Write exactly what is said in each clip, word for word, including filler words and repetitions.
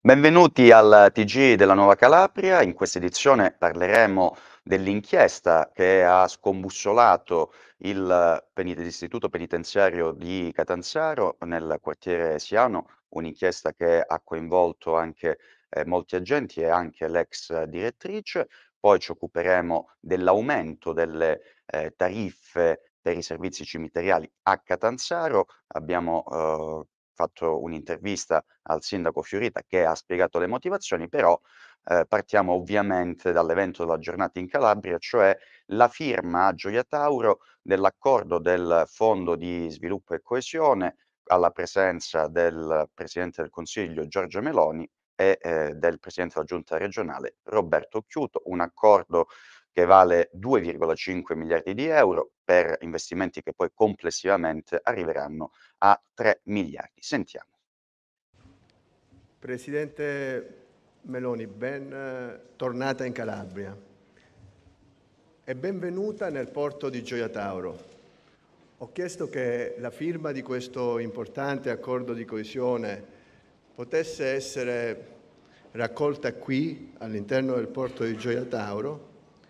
Benvenuti al T G della Nuova Calabria. In questa edizione parleremo dell'inchiesta che ha scombussolato il penit- l'istituto penitenziario di Catanzaro nel quartiere Siano, un'inchiesta che ha coinvolto anche eh, molti agenti e anche l'ex direttrice. Poi ci occuperemo dell'aumento delle eh, tariffe per i servizi cimiteriali a Catanzaro. Abbiamo eh, fatto un'intervista al sindaco Fiorita che ha spiegato le motivazioni, però eh, partiamo ovviamente dall'evento della giornata in Calabria, cioè la firma a Gioia Tauro dell'accordo del Fondo di Sviluppo e Coesione alla presenza del Presidente del Consiglio Giorgia Meloni e eh, del Presidente della Giunta regionale Roberto Occhiuto, un accordo che vale due virgola cinque miliardi di euro per investimenti che poi complessivamente arriveranno a tre miliardi. Sentiamo. Presidente Meloni, ben eh, tornata in Calabria e benvenuta nel porto di Gioia Tauro. Ho chiesto che la firma di questo importante accordo di coesione potesse essere raccolta qui, all'interno del porto di Gioia Tauro,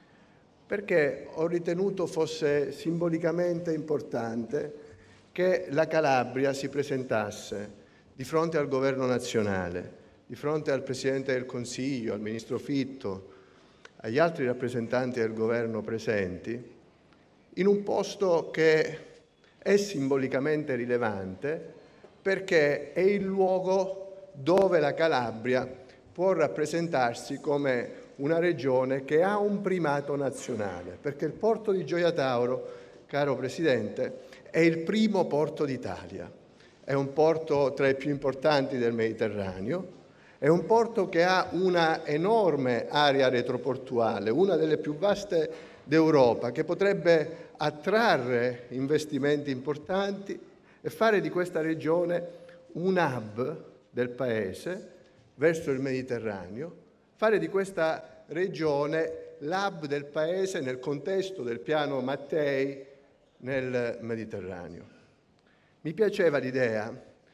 perché ho ritenuto fosse simbolicamente importante che la Calabria si presentasse di fronte al governo nazionale, di fronte al Presidente del Consiglio, al Ministro Fitto, agli altri rappresentanti del governo presenti, in un posto che è simbolicamente rilevante perché è il luogo dove la Calabria può rappresentarsi come una regione che ha un primato nazionale, perché il porto di Gioia Tauro, caro Presidente, è il primo porto d'Italia. È un porto tra i più importanti del Mediterraneo, è un porto che ha una enorme area retroportuale, una delle più vaste d'Europa, che potrebbe attrarre investimenti importanti e fare di questa regione un hub del Paese verso il Mediterraneo, fare di questa regione l'hub del Paese nel contesto del piano Mattei nel Mediterraneo. Mi piaceva l'idea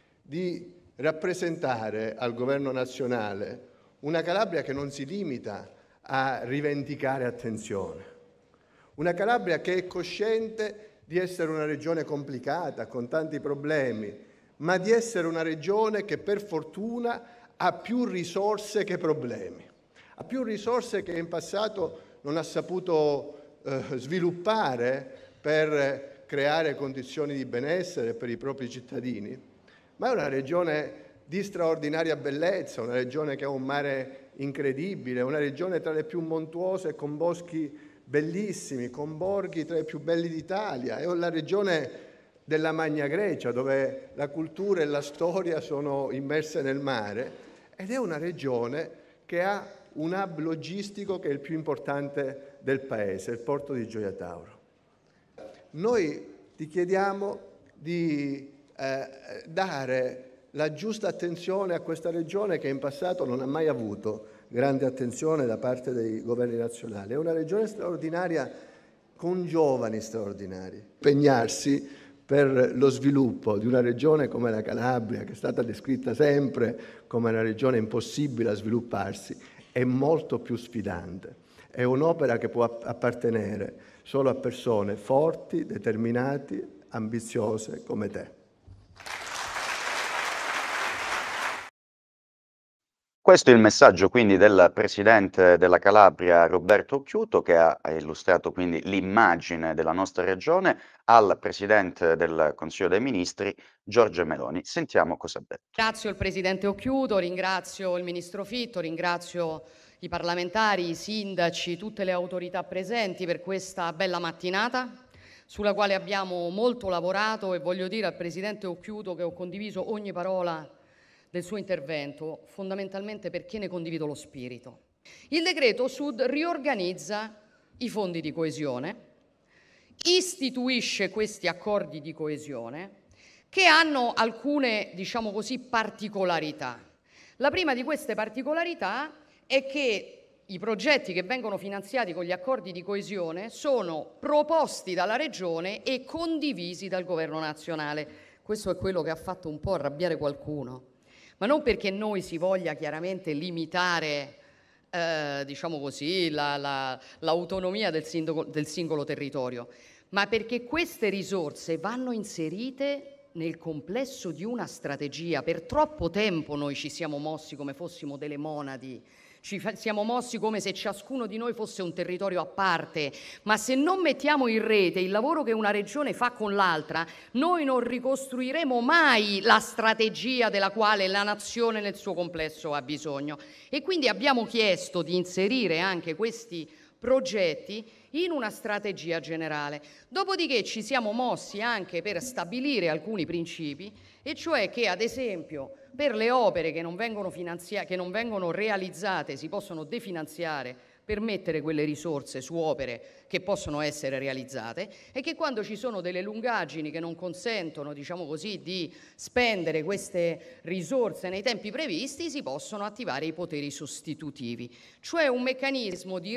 di rappresentare al governo nazionale una Calabria che non si limita a rivendicare attenzione, una Calabria che è cosciente di essere una regione complicata, con tanti problemi, ma di essere una regione che per fortuna ha più risorse che problemi, ha più risorse che in passato non ha saputo eh, sviluppare per creare condizioni di benessere per i propri cittadini, ma è una regione di straordinaria bellezza, una regione che ha un mare incredibile, una regione tra le più montuose con boschi bellissimi, con borghi tra i più belli d'Italia, è la regione della Magna Grecia dove la cultura e la storia sono immerse nel mare ed è una regione che ha un hub logistico che è il più importante del Paese, il porto di Gioia Tauro. Noi ti chiediamo di eh, dare la giusta attenzione a questa regione che in passato non ha mai avuto grande attenzione da parte dei governi nazionali. È una regione straordinaria con giovani straordinari. Impegnarsi per lo sviluppo di una regione come la Calabria, che è stata descritta sempre come una regione impossibile a svilupparsi, è molto più sfidante. È un'opera che può appartenere solo a persone forti, determinate, ambiziose come te. Questo è il messaggio quindi del presidente della Calabria Roberto Occhiuto, che ha illustrato quindi l'immagine della nostra regione al presidente del Consiglio dei Ministri Giorgia Meloni. Sentiamo cosa ha detto. Ringrazio il presidente Occhiuto, ringrazio il ministro Fitto, ringrazio i parlamentari, i sindaci, tutte le autorità presenti per questa bella mattinata sulla quale abbiamo molto lavorato, e voglio dire al presidente Occhiuto che ho condiviso ogni parola del suo intervento, fondamentalmente perché ne condivido lo spirito. Il decreto Sud riorganizza i fondi di coesione, istituisce questi accordi di coesione che hanno alcune, diciamo così, particolarità. La prima di queste particolarità è che i progetti che vengono finanziati con gli accordi di coesione sono proposti dalla Regione e condivisi dal Governo nazionale. Questo è quello che ha fatto un po' arrabbiare qualcuno, ma non perché noi si voglia chiaramente limitare, eh, diciamo così, la- la- l'autonomia del singolo, del singolo territorio, ma perché queste risorse vanno inserite nel complesso di una strategia. Per troppo tempo noi ci siamo mossi come fossimo delle monadi, ci fa- siamo mossi come se ciascuno di noi fosse un territorio a parte, ma se non mettiamo in rete il lavoro che una regione fa con l'altra, noi non ricostruiremo mai la strategia della quale la nazione nel suo complesso ha bisogno. E quindi abbiamo chiesto di inserire anche questi progetti in una strategia generale. Dopodiché ci siamo mossi anche per stabilire alcuni principi, e cioè che, ad esempio, per le opere che non vengono finanzia- che non vengono realizzate si possono definanziare per mettere quelle risorse su opere che possono essere realizzate, e che quando ci sono delle lungaggini che non consentono, diciamo così, di spendere queste risorse nei tempi previsti, si possono attivare i poteri sostitutivi, cioè un meccanismo di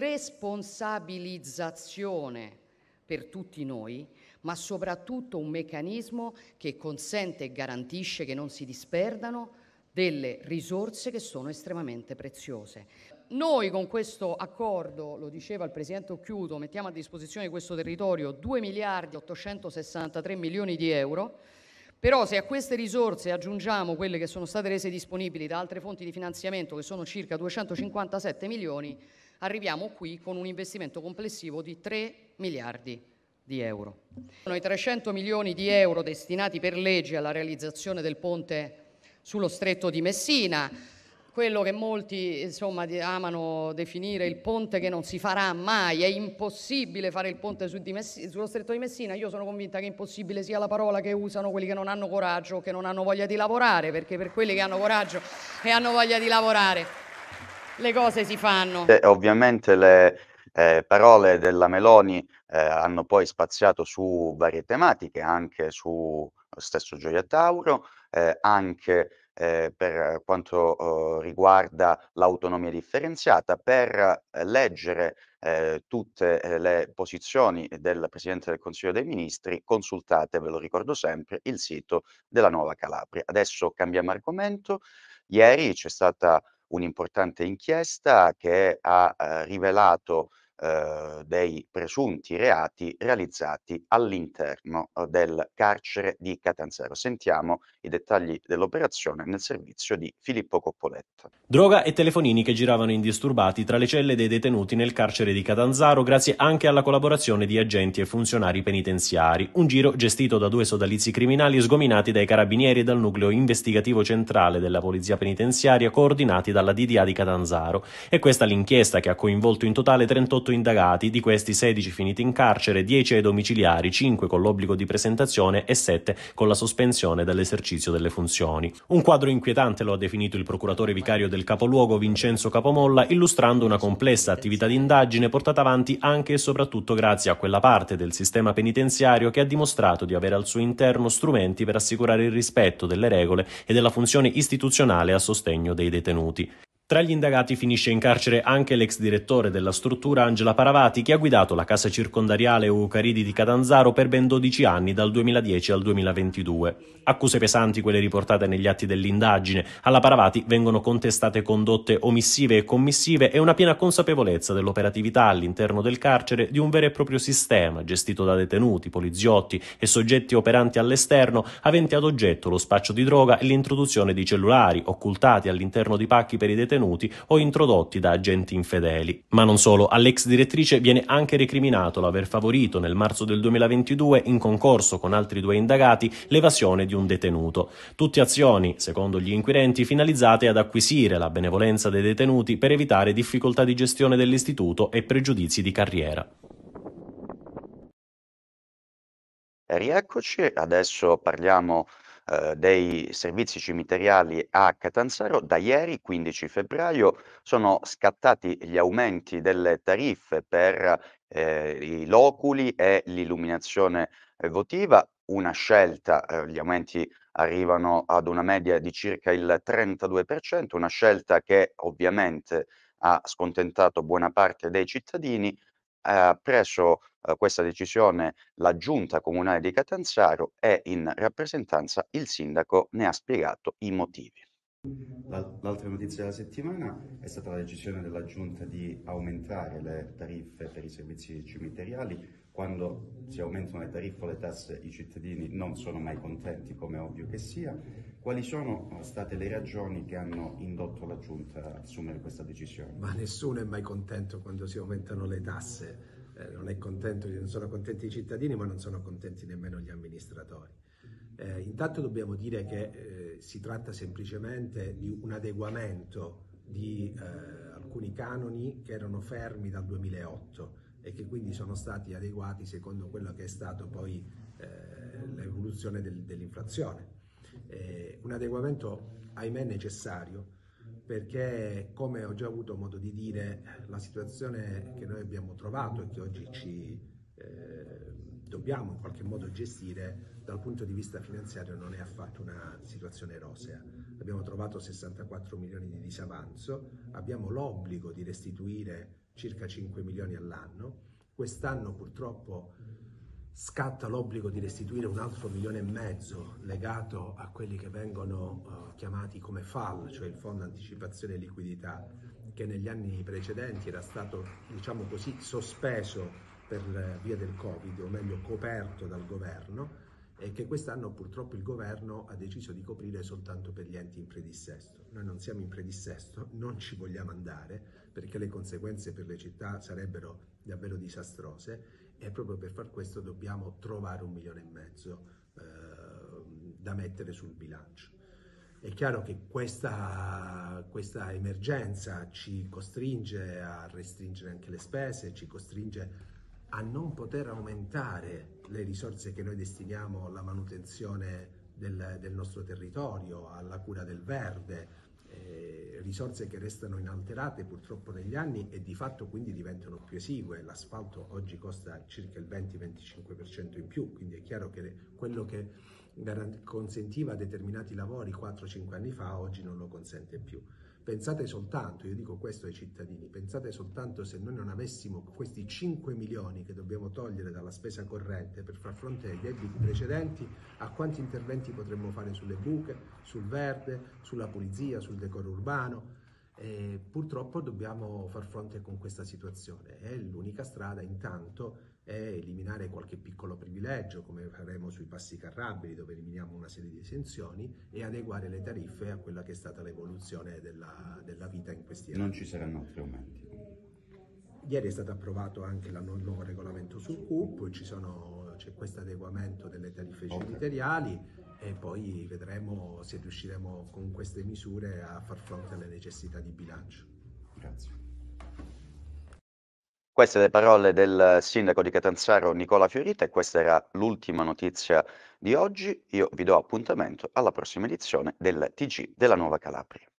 responsabilizzazione per tutti noi, ma soprattutto un meccanismo che consente e garantisce che non si disperdano delle risorse che sono estremamente preziose. Noi con questo accordo, lo diceva il Presidente Occhiuto, mettiamo a disposizione di questo territorio due miliardi ottocentosessantatré milioni di euro, però se a queste risorse aggiungiamo quelle che sono state rese disponibili da altre fonti di finanziamento, che sono circa duecentocinquantasette milioni, arriviamo qui con un investimento complessivo di tre miliardi di euro. Sono i trecento milioni di euro destinati per legge alla realizzazione del ponte sullo Stretto di Messina, quello che molti insomma amano definire il ponte che non si farà mai. È impossibile fare il ponte su di Messi- sullo Stretto di Messina. Io sono convinta che impossibile sia la parola che usano quelli che non hanno coraggio o che non hanno voglia di lavorare, perché per quelli che hanno coraggio e hanno voglia di lavorare le cose si fanno. E ovviamente le, ehm, parole della Meloni, ehm, hanno poi spaziato su varie tematiche, anche su lo stesso Gioia Tauro, ehm, anche, ehm, per quanto, uhm, riguarda l'autonomia differenziata, per, ehm, leggere, ehm, tutte, ehm, le posizioni del Presidente del Consiglio dei Ministri, consultate, ve lo ricordo sempre, il sito della Nuova Calabria. Adesso cambiamo argomento. Ieri c'è stata un'importante inchiesta che ha, ehm, rivelato, ehm, dei presunti reati realizzati all'interno, uhm, del carcere di Catanzaro. Sentiamo i dettagli dell'operazione nel servizio di Filippo Coppoletta. Droga e telefonini che giravano indisturbati tra le celle dei detenuti nel carcere di Catanzaro grazie anche alla collaborazione di agenti e funzionari penitenziari, un giro gestito da due sodalizi criminali sgominati dai carabinieri e dal nucleo investigativo centrale della polizia penitenziaria coordinati dalla D D A di Catanzaro. E questa l'inchiesta che ha coinvolto in totale trentotto indagati, di questi sedici finiti in carcere, dieci ai domiciliari, cinque con l'obbligo di presentazione e sette con la sospensione dall'esercizio delle funzioni. Un quadro inquietante lo ha definito il procuratore vicario del capoluogo Vincenzo Capomolla, illustrando una complessa attività di indagine portata avanti anche e soprattutto grazie a quella parte del sistema penitenziario che ha dimostrato di avere al suo interno strumenti per assicurare il rispetto delle regole e della funzione istituzionale a sostegno dei detenuti. Tra gli indagati finisce in carcere anche l'ex direttore della struttura Angela Paravati, che ha guidato la casa circondariale Eucaridi di Catanzaro per ben dodici anni, dal duemiladieci al duemilaventidue. Accuse pesanti quelle riportate negli atti dell'indagine. Alla Paravati vengono contestate condotte omissive e commissive e una piena consapevolezza dell'operatività all'interno del carcere di un vero e proprio sistema gestito da detenuti, poliziotti e soggetti operanti all'esterno, aventi ad oggetto lo spaccio di droga e l'introduzione di cellulari occultati all'interno di pacchi per i detenuti o introdotti da agenti infedeli. Ma non solo, all'ex direttrice viene anche recriminato l'aver favorito nel marzo del duemilaventidue, in concorso con altri due indagati, l'evasione di un detenuto. Tutte azioni, secondo gli inquirenti, finalizzate ad acquisire la benevolenza dei detenuti per evitare difficoltà di gestione dell'istituto e pregiudizi di carriera. E rieccoci, adesso parliamo, ehm, dei servizi cimiteriali a Catanzaro. Da ieri, quindici febbraio, sono scattati gli aumenti delle tariffe per, ehm, i loculi e l'illuminazione, ehm, votiva, una scelta, ehm, gli aumenti arrivano ad una media di circa il trentadue per cento, una scelta che ovviamente ha scontentato buona parte dei cittadini. Ha preso, uhm, questa decisione la giunta comunale di Catanzaro e in rappresentanza il sindaco ne ha spiegato i motivi. L'altra notizia della settimana è stata la decisione della Giunta di aumentare le tariffe per i servizi cimiteriali. Quando si aumentano le tariffe o le tasse i cittadini non sono mai contenti, come è ovvio che sia. Quali sono state le ragioni che hanno indotto la Giunta a assumere questa decisione? Ma nessuno è mai contento quando si aumentano le tasse, eh, non è contento, non sono contenti i cittadini, ma non sono contenti nemmeno gli amministratori. Eh, intanto dobbiamo dire che eh, si tratta semplicemente di un adeguamento di eh, alcuni canoni che erano fermi dal duemilaotto e che quindi sono stati adeguati secondo quello che è stato poi eh, l'evoluzione del, dell'inflazione. Eh, un adeguamento ahimè necessario, perché come ho già avuto modo di dire, la situazione che noi abbiamo trovato e che oggi ci eh, dobbiamo in qualche modo gestire dal punto di vista finanziario non è affatto una situazione rosea. Abbiamo trovato sessantaquattro milioni di disavanzo, abbiamo l'obbligo di restituire circa cinque milioni all'anno, quest'anno purtroppo scatta l'obbligo di restituire un altro milione e mezzo legato a quelli che vengono uh, chiamati come F A L, cioè il Fondo Anticipazione e Liquidità, che negli anni precedenti era stato, diciamo così, sospeso per via del Covid, o meglio coperto dal governo, e che quest'anno purtroppo il governo ha deciso di coprire soltanto per gli enti in predissesto. Noi non siamo in predissesto, non ci vogliamo andare perché le conseguenze per le città sarebbero davvero disastrose e proprio per far questo dobbiamo trovare un milione e mezzo eh, da mettere sul bilancio. È chiaro che questa, questa emergenza ci costringe a restringere anche le spese, ci costringe a non poter aumentare le risorse che noi destiniamo alla manutenzione del, del nostro territorio, alla cura del verde, eh, risorse che restano inalterate purtroppo negli anni e di fatto quindi diventano più esigue. L'asfalto oggi costa circa il venti venticinque per cento in più, quindi è chiaro che quello che consentiva determinati lavori quattro cinque anni fa oggi non lo consente più. Pensate soltanto, io dico questo ai cittadini, pensate soltanto se noi non avessimo questi cinque milioni che dobbiamo togliere dalla spesa corrente per far fronte ai debiti precedenti, a quanti interventi potremmo fare sulle buche, sul verde, sulla pulizia, sul decoro urbano. E purtroppo dobbiamo far fronte con questa situazione e l'unica strada intanto è eliminare qualche piccolo privilegio, come faremo sui passi carrabili dove eliminiamo una serie di esenzioni, e adeguare le tariffe a quella che è stata l'evoluzione della, della vita in questi anni. Non ci saranno altri aumenti? Ieri è stato approvato anche il nuovo regolamento sul C U P, ci sono, c'è questo adeguamento delle tariffe cimiteriali e poi vedremo se riusciremo con queste misure a far fronte alle necessità di bilancio. Grazie. Queste le parole del sindaco di Catanzaro Nicola Fiorita e questa era l'ultima notizia di oggi. Io vi do appuntamento alla prossima edizione del T G della Nuova Calabria.